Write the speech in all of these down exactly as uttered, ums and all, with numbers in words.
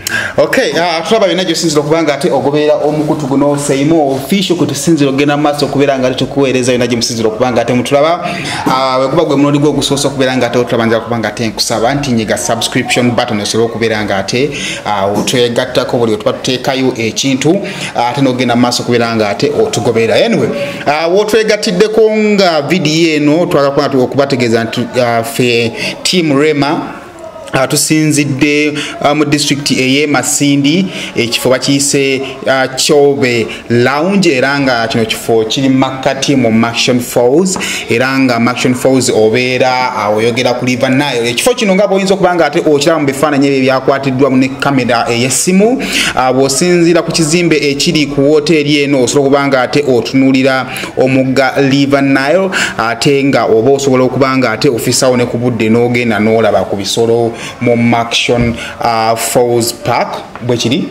Okay, uh, tulaba bina gyo sinziro kubanga ate ogoberera omukutu guno Seimo official kuti sinziro gena maso kubera nga tukuweereza bina gyo musinziro kubanga ate mutulaba uh, kuba gwe munoli gwo gusoso kubera nga ate otulabanja kubanga ate nkusaba nti nyiga subscription button esolo kubera nga ate uh, otwegattako buli otuba tuteekayo ekintu uh, ate nogenda maso kubera nga ate otugoberera anyway uh, wotwegattiddeko nga video eno twagala okubategeeza nti uh, fe team Rema Uh, tusinzidde uh, mu district eye Masindi ekifo bakiyise uh, Chobe Lounge era nga kino kifo kiri makati mu Maction Falls era nga Maction Falls obeera uh, oyogera ku River Nile ekifo kino nga boyinza okubanga ate okiraba mu bifaananyi ebyo byakwatiddwa mu kamera ey'essimu uh, bw'osinziira ku kizimbe ekiri ku woteeri eno osobola okubanga ate otunuulira omugga River Nile ate nga oba osobola okubanga ate ofisawo ne ku budde n'ogenda n'olaba ku bisolo mu Maction uh, Falls Park bwekiri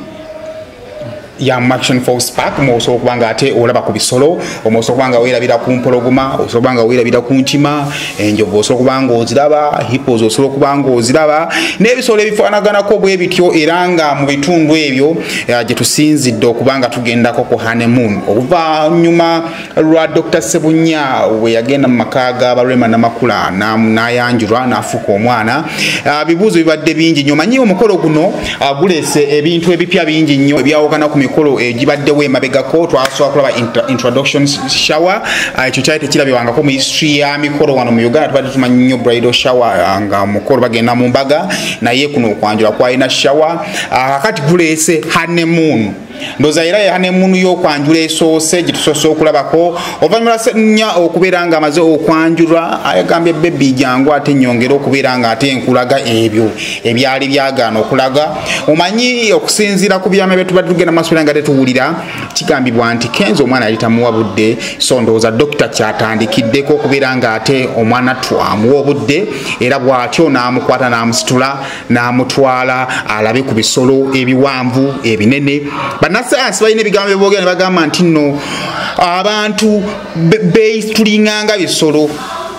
ya Maction Falls Park mo osobola kubanga ate olaba ku bisolo omosobola kubanga weerabira ku mpologoma osobola kubanga weerabira ku ntima enjovu osobola kubanga oziraba hippos osobola kubanga oziraba n'ebisolo ebifaanaganako bwe bityo era nga mu bitundu ebyo gye tusinzidde okubanga tugendako ku honeymoon oluvannyuma lwa Doctor Sebunya we yagenda mu maka ga Rema Namakula n'ayanjulwa n'afuuka omwana bibuuzo bibadde bingi nnyo manyi omukolo guno guleese ebintu ebipya bingi nnyo ebyawukana ku mikolo egibaddewo emabegako twasobola kulaba introduction shower ekyo kyali tekirabibwangako mu history ya mikolo wano mu Uganda tubadde tumanyi nnyo bridal shower nga mukolo bagenda mu mbaga naye kuno okwanjula kwalina shower kakati guleese honeymoon ndoza era ya honeymoon y'okwanjula esoose gitusoose okulabako oluvannyuma nya okubeera nga amaze okwanjulwa ayagambye baby jangu ate nnyongera okubeera nga ate nkulaga ebyo ebyali byagaana okulaga omanyi okusinziira ku byama bye tubadde tugenda maaso nga ate tuwulira kigambibwa nti Kenzo omwana yali tamuwa budde so ndowooza dokita kyatandikiddeko okubeera nga ate omwana twamuwa obudde era bw'atyo n'amukwata n'amusitula n'amutwala alabe ku bisolo ebiwanvu ebinene banasayansi balina ebigambo byeboogera ne bagamba nti nno abantu beetulinganga bisolo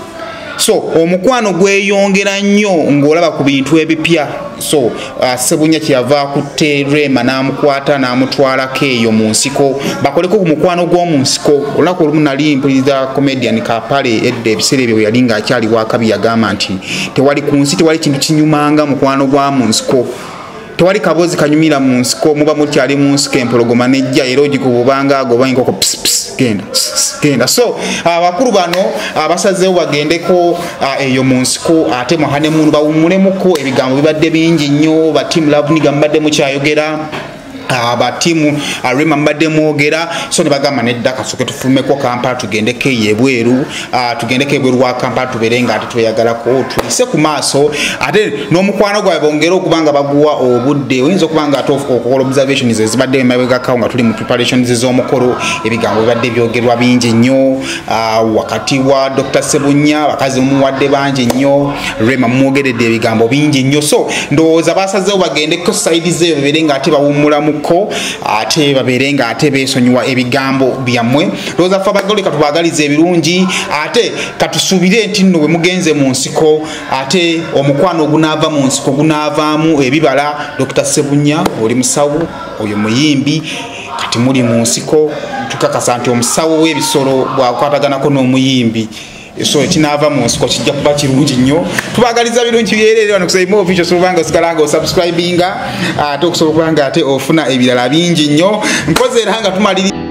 so omukwano gweyongera nnyo ng'olaba ku bintu ebipya so uh, Sebunya kyava kutte Rema n'amukwata n'amutwalako eyo mu nsiko bakoleko ku mukwano gw'omu nsiko olunaku olumu nali mpuliriza comedian Kapale edda ebiseera ebyo yali ng'akyali wakabi yagamba nti tewali ku nsi tewali kintu kinyumanga mukwano gwa mu nsiko tewali kabozi kanyumira mu nsiko muba mukyali mu nsiko empologoma nejja era ogikubanga agoba enkoko pss pss genda genda so abakulu bano abasazeewo bagendeko eyo mu nsiko ate mu honeymoon bawumulemuko ebigambo bibadde bingi nnyo ba team love niga mbadde mukyayogera aba timu Rema mbadde mwogera so ne bagamba nedda kasoke tufulumeko Kampala tugendeko ebweru tugendeko ebweru wa Kampala tuberenga ate tweyagalako tulise ku maaso ate n'omukwano gwabe bongera okubanga baguwa obudde oyinza okubanga ate okukola observations ezibadde emabegako nga tuli mu preparations z'omukolo ebigambo bibadde byogerwa bingi nnyo wakati wa Doctor Sebunya bakazi muwadde bangi nnyo Rema mwogeredde ebigambo bingi nnyo so ndowooza basazeewo bagendeko side zeeyo beberenga ate bawummulamu ko ate baberenga ate besonyiwa ebigambo byamwe loza fa bagole katubagalize ebirungi ate katusubire nti nno we mugenze mu nsiko ate omukwano ogunava mu nsiko gunavaamu ebibala Doctor Sebunya oli musawo oyo muyimbi kati muri mu nsiko tukakasa nti omusawo w'ebisolo bwakwataganako n'omuyimbi so ekinava mu nsiko kijja kuba kirungi nnyo tubagaliza birungi byerere wano kusaba mo video solubanga osigalanga osubscribinga ate okusobola kubanga ate ofuna ebirala bingi nnyo mpoze era nga tumaliri